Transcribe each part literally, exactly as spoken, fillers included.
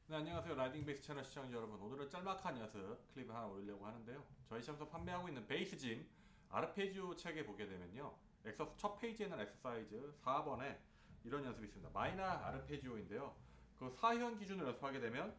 네, 안녕하세요. 라이딩 베이스 채널 시청자 여러분. 오늘은 짤막한 연습 클립을 하나 올리려고 하는데요. 저희 시험에서 판매하고 있는 베이스짐 아르페지오 책에 보게 되면요, 엑서스 첫 페이지에는 엑서사이즈 사 번에 이런 연습이 있습니다. 마이너 아르페지오인데요, 그 사 현 기준으로 연습하게 되면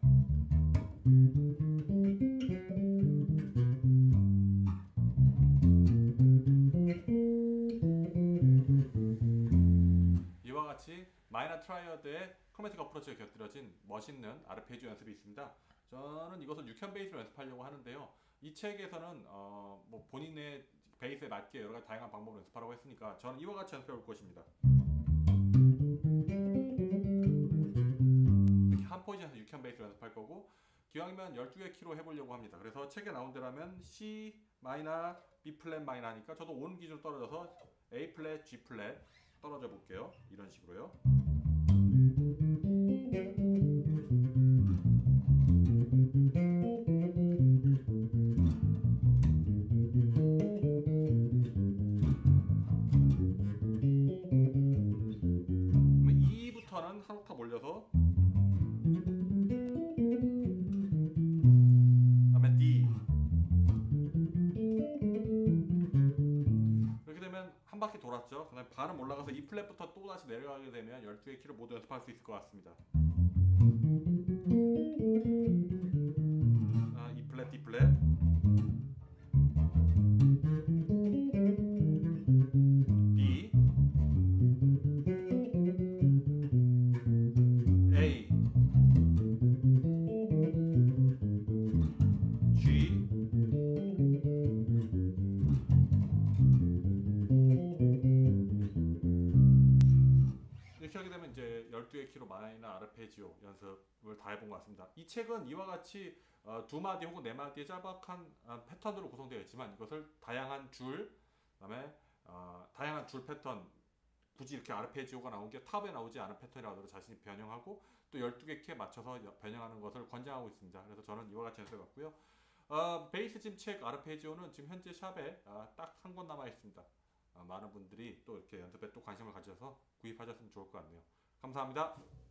이와 같이 마이너 트라이어드의 크로매틱 어프로치가 곁들여진 멋있는 아르페지오 연습이 있습니다. 저는 이것을 육 현 베이스로 연습하려고 하는데요. 이 책에서는 어, 뭐 본인의 베이스에 맞게 여러 가지 다양한 방법을 연습하라고 했으니까 저는 이와 같이 연습해 볼 것입니다. 이렇게 한 포지션에서 육 현 베이스로 연습할 거고, 기왕이면 열두 개 키로 해보려고 합니다. 그래서 책에 나온 대로라면 C 마이너, B 플랫 마이너 하니까 저도 온 기준으로 떨어져서 A 플랫, G 플랫 떨어져 볼게요. 이런 식으로요. 이부터는 한 옥탑 올려서, 그다음에 D, 이렇게 되면 한 바퀴 돌았죠. 그다음에 반음 올라가서 E 플랫부터 또 다시 내려가게 되면 열두 개 키로 모두 연습할 수 있을 것 같습니다. 아, E 플랫, D 플랫, B, A, G, 이렇게 하게 되면 이제 열두 개 키로 마이너 아르페지오 연습을 다 해본 것 같습니다. 이 책은 이와 같이 어, 두 마디 혹은 네 마디의 짤막한 어, 패턴으로 구성되어 있지만, 이것을 다양한 줄, 그다음에 어, 다양한 줄 패턴, 굳이 이렇게 아르페지오가 나온 게 탑에 나오지 않은 패턴이라도 자신이 변형하고 또 열두 개 키에 맞춰서 변형하는 것을 권장하고 있습니다. 그래서 저는 이와 같이 연습해 봤고요. 어, 베이스 짐 책 아르페지오는 지금 현재 샵에 어, 딱 한 권 남아 있습니다. 어, 많은 분들이 또 이렇게 연습에 또 관심을 가져서 구입하셨으면 좋을 것 같네요. 감사합니다.